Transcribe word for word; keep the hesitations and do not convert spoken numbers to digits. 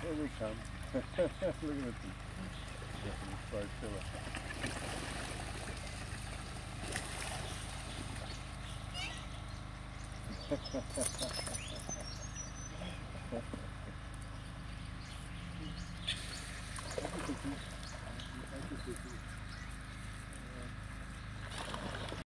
Here they come. Look at this. Japanese fried killer. Ha ha ha ha ha.